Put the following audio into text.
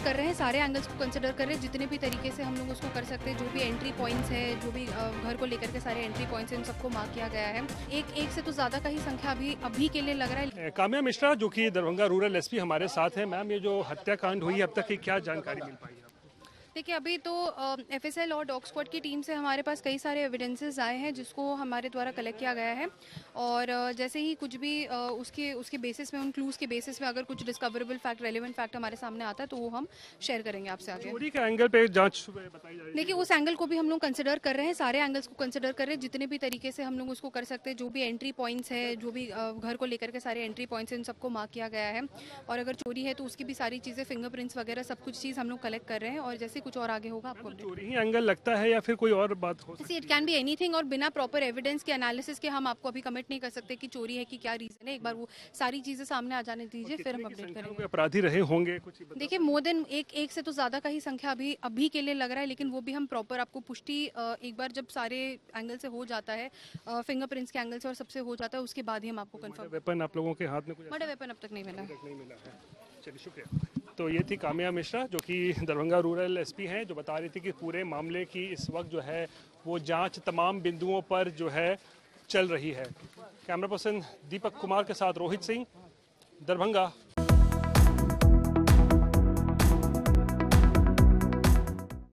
कर रहे हैं, सारे एंगल्स को कंसिडर कर रहे हैं, जितने भी तरीके से हम लोग उसको कर सकते हैं, जो भी एंट्री पॉइंट्स है, जो भी घर को लेकर के सारे एंट्री पॉइंट्स हैं, इन सबको मार्क किया गया है। एक से तो ज़्यादा का ही संख्या अभी के लिए लग रहा है। काम्या मिश्रा जो कि दरभंगा रूरल एसपी हमारे साथ हैं। मैम, ये जो हत्याकांड हुई अब तक की क्या जानकारी मिल पाई है? देखिए, अभी तो एफएसएल और डॉग स्क्वाड की टीम से हमारे पास कई सारे एविडेंसेस आए हैं जिसको हमारे द्वारा कलेक्ट किया गया है, और जैसे ही कुछ भी उसके बेसिस में, उन क्लूज़ के बेसिस में अगर कुछ डिस्कवरेबल फैक्ट, रेलेवेंट फैक्ट हमारे सामने आता है तो वो हम शेयर करेंगे आपसे आगे। चोरी के एंगल पे जांच बताई जा रही है। देखिए, उस एंगल को भी हम लोग कंसिडर कर रहे हैं, सारे एंगल्स को कंसिडर कर रहे हैं, जितने भी तरीके से हम लोग उसको कर सकते हैं, जो भी एंट्री पॉइंट्स है, जो भी घर को लेकर के सारे एंट्री पॉइंट्स हैं, इन सबको मार्क किया गया है। और अगर चोरी है तो उसकी भी सारी चीज़ें, फिंगरप्रिंट्स वगैरह सब कुछ चीज़ हम लोग कलेक्ट कर रहे हैं, और जैसे कुछ और आगे होगा आपको चोरी ही एंगल लगता है या फिर कोई और बात हो सकती है? इट कैन बी एनीथिंग, और बिना प्रॉपर एविडेंस के, एनालिसिस के हम आपको अभी कमिट नहीं कर सकते कि चोरी है कि क्या रीजन है। एक बार वो सारी चीजें सामने आ जाने दीजिए, फिर हम अपडेट करेंगे। अपराधी रहे होंगे कुछ? देखिए, मोर देन एक से तो ज्यादा का ही संख्या अभी के लिए लग रहा है, लेकिन वो भी हम प्रॉपर आपको पुष्टि एक बार जब सारे एंगल से हो जाता है, फिंगरप्रिंट्स के एंगल से और सबसे हो जाता है, उसके बाद ही हम आपको कंफर्म। वेपन आप लोगों के हाथ में कुछ मर्डर वेपन अब तक नहीं मिला है? चलिए, शुक्रिया। तो ये थी काम्या मिश्रा जो कि दरभंगा रूरल एसपी हैं, जो बता रही थी कि पूरे मामले की इस वक्त जो है वो जांच तमाम बिंदुओं पर जो है चल रही है। कैमरा पर्सन दीपक कुमार के साथ रोहित सिंह, दरभंगा।